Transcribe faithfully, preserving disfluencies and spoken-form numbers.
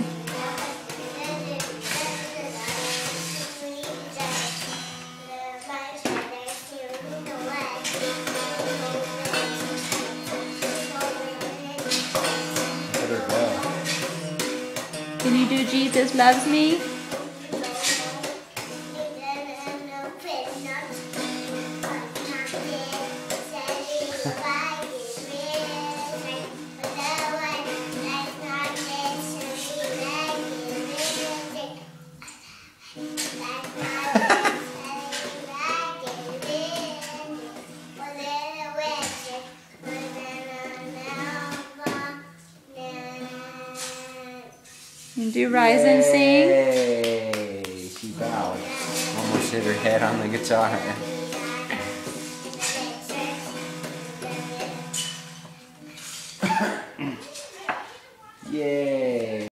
sing. Let her go. Can you do Jesus Loves Me? And do Rise and Sing. Yay! She bowed. Almost hit her head on the guitar. Yay!